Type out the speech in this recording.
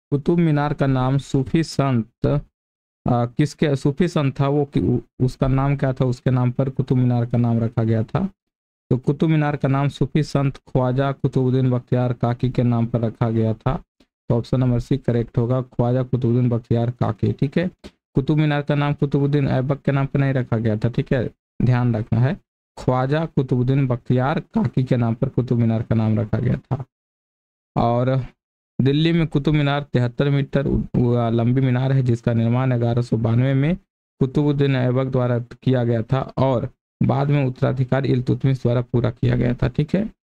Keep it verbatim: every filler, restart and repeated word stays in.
कुतुब मीनार का नाम सूफी संत आ, किसके सूफी संत था वो कि, उसका नाम क्या था, उसके नाम पर कुतुब मीनार का नाम रखा गया था। तो कुतुब मीनार का नाम सूफी संत ख्वाजा कुतुबुद्दीन बख्तियार काकी के नाम पर रखा गया था। तो ऑप्शन नंबर सी करेक्ट होगा, ख्वाजा कुतुबुद्दीन बख्तियार काकी। ठीक है, कुतुब मीनार का नाम कुतुबुद्दीन ऐबक के नाम पर नहीं रखा गया था। ठीक है, ध्यान रखना है, ख्वाजा कुतुबुद्दीन बख्तियार काकी के नाम पर कुतुब मीनार का नाम रखा गया था। और दिल्ली में कुतुब मीनार तिहत्तर मीटर लंबी मीनार है, जिसका निर्माण ग्यारह सौ बानवे में कुतुबुद्दीन ऐबक द्वारा किया गया था और बाद में उत्तराधिकारी इल्तुतमिश द्वारा पूरा किया गया था। ठीक है,